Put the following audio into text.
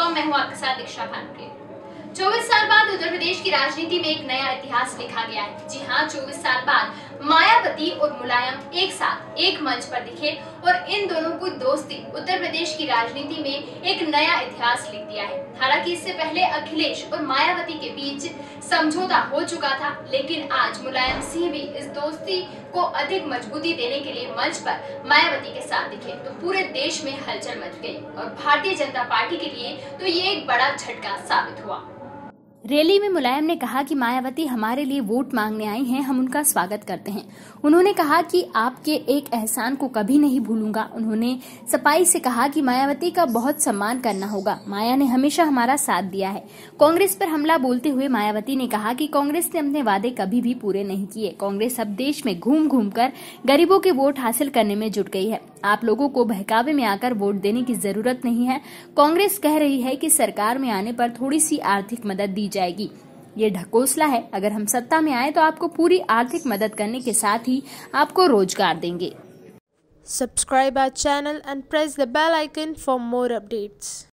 मैं हूं आपके साथ दीक्षा भानुप्रिया। 24 साल बाद उत्तर प्रदेश की राजनीति में एक नया इतिहास लिखा गया है। जी हाँ, 24 साल बाद मायावती और मुलायम एक साथ एक मंच पर दिखे और इन दोनों की दोस्ती उत्तर प्रदेश की राजनीति में एक नया इतिहास लिख दिया है। हालांकि इससे पहले अखिलेश और मायावती के बीच समझौता हो चुका था, लेकिन आज मुलायम सिंह भी इस दोस्ती को अधिक मजबूती देने के लिए मंच पर मायावती के साथ दिखे तो पूरे देश में हलचल मच गई और भारतीय जनता पार्टी के लिए तो ये एक बड़ा झटका साबित हुआ। रैली में मुलायम ने कहा कि मायावती हमारे लिए वोट मांगने आई हैं, हम उनका स्वागत करते हैं। उन्होंने कहा कि आपके एक एहसान को कभी नहीं भूलूंगा। उन्होंने सफाई से कहा कि मायावती का बहुत सम्मान करना होगा, माया ने हमेशा हमारा साथ दिया है। कांग्रेस पर हमला बोलते हुए मायावती ने कहा कि कांग्रेस ने अपने वादे कभी भी पूरे नहीं किए। कांग्रेस अब देश में घूम घूम कर गरीबों के वोट हासिल करने में जुट गई है। आप लोगों को बहकावे में आकर वोट देने की जरूरत नहीं है। कांग्रेस कह रही है कि सरकार में आने पर थोड़ी सी आर्थिक मदद दी जाएगी, ये ढकोसला है। अगर हम सत्ता में आए तो आपको पूरी आर्थिक मदद करने के साथ ही आपको रोजगार देंगे। Subscribe our channel and press the bell icon for more updates.